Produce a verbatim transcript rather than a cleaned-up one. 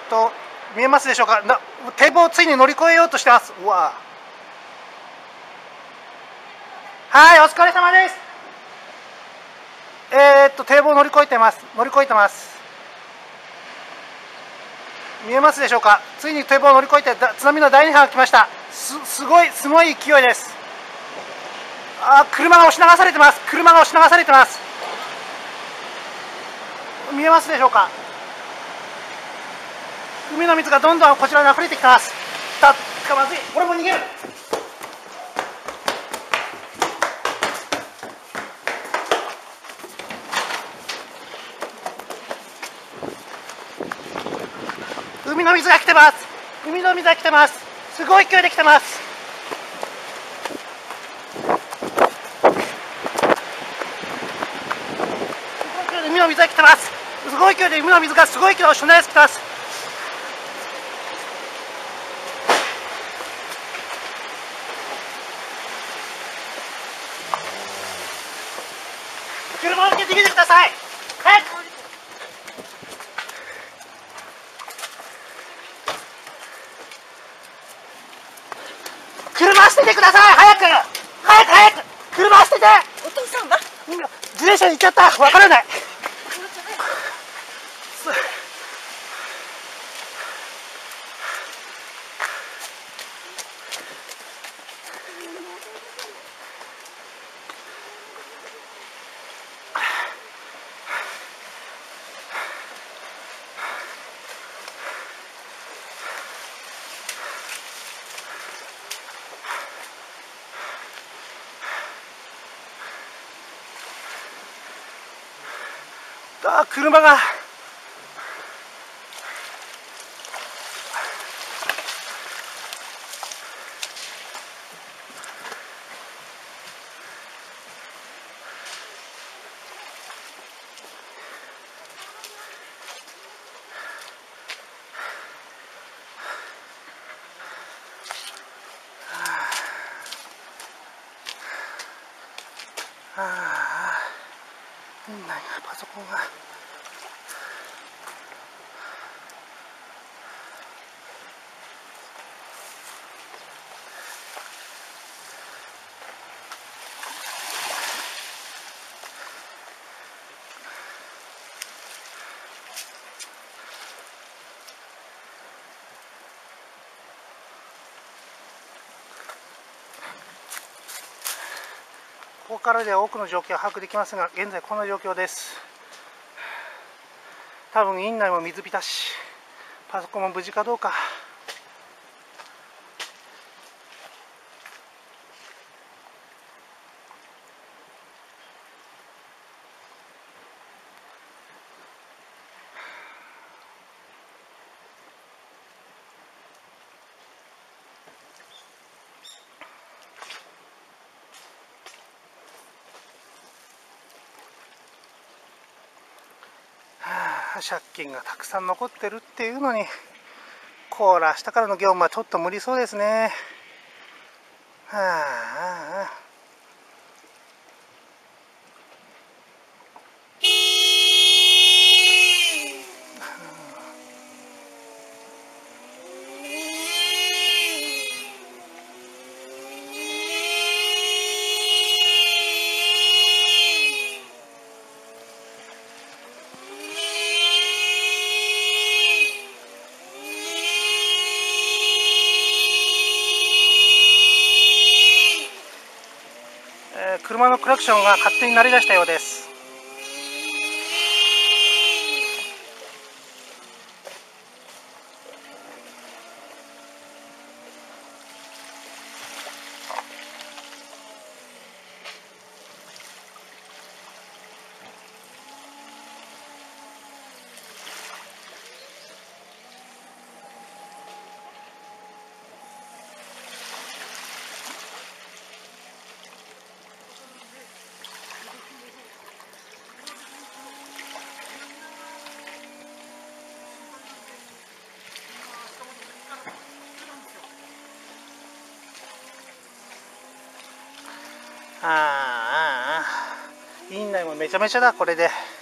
と見えますでしょうか。な堤防をついに乗り越えようとしてます。うわ、はい、お疲れ様です。えー、っと堤防乗り越えてます乗り越えてます。見えますでしょうか。ついに堤防を乗り越えて津波のだいに波が来ました。 す, すごいすごい勢いです。あ、車が押し流されてます。車が押し流されてます。見えますでしょうか。海の水がどんどんこちらに溢れてきてます。たったまずい、これも逃げる。海の水が来てます。海の水が来てます。すごい勢いで来てます。海の水が来てます。すごい勢いで海の水がすごい勢いで押し流してきてます。車を抜けて逃げてください。早く。車捨ててください。早く早く早く車捨てて。 お父さんが自転車に行っちゃった。わからない。あ、車がああ、なんやパソコンが。ここからでは多くの状況は把握できますが、現在こんな状況です。多分院内も水浸し、パソコンも無事かどうか。借金がたくさん残ってるっていうのに、こら明日からの業務はちょっと無理そうですね。はあ、車のクラクションが勝手に鳴り出したようです。ああ、院内もめちゃめちゃだこれで。